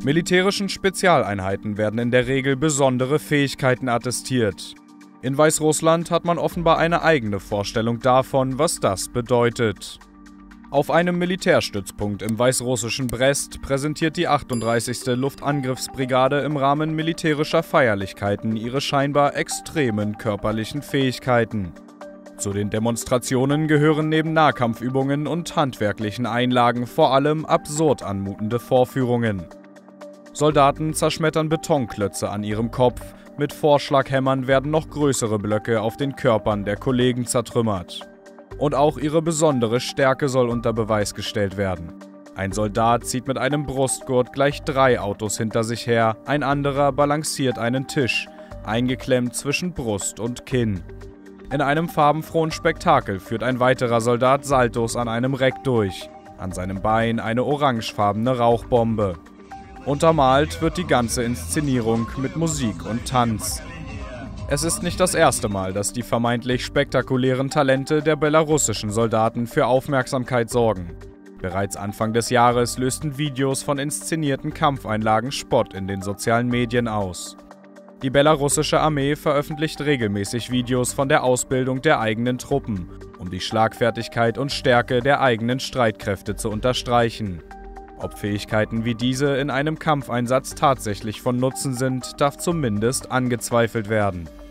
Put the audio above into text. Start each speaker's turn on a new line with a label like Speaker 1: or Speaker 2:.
Speaker 1: Militärischen Spezialeinheiten werden in der Regel besondere Fähigkeiten attestiert. In Weißrussland hat man offenbar eine eigene Vorstellung davon, was das bedeutet. Auf einem Militärstützpunkt im weißrussischen Brest präsentiert die 38. Luftangriffsbrigade im Rahmen militärischer Feierlichkeiten ihre scheinbar extremen körperlichen Fähigkeiten. Zu den Demonstrationen gehören neben Nahkampfübungen und handwerklichen Einlagen vor allem absurd anmutende Vorführungen. Soldaten zerschmettern Betonklötze an ihrem Kopf, mit Vorschlaghämmern werden noch größere Blöcke auf den Körpern der Kollegen zertrümmert. Und auch ihre besondere Stärke soll unter Beweis gestellt werden. Ein Soldat zieht mit einem Brustgurt gleich 3 Autos hinter sich her, ein anderer balanciert einen Tisch, eingeklemmt zwischen Brust und Kinn. In einem farbenfrohen Spektakel führt ein weiterer Soldat Saltos an einem Reck durch, an seinem Bein eine orangefarbene Rauchbombe. Untermalt wird die ganze Inszenierung mit Musik und Tanz. Es ist nicht das erste Mal, dass die vermeintlich spektakulären Talente der belarussischen Soldaten für Aufmerksamkeit sorgen. Bereits Anfang des Jahres lösten Videos von inszenierten Kampfeinlagen Spott in den sozialen Medien aus. Die belarussische Armee veröffentlicht regelmäßig Videos von der Ausbildung der eigenen Truppen, um die Schlagfertigkeit und Stärke der eigenen Streitkräfte zu unterstreichen. Ob Fähigkeiten wie diese in einem Kampfeinsatz tatsächlich von Nutzen sind, darf zumindest angezweifelt werden.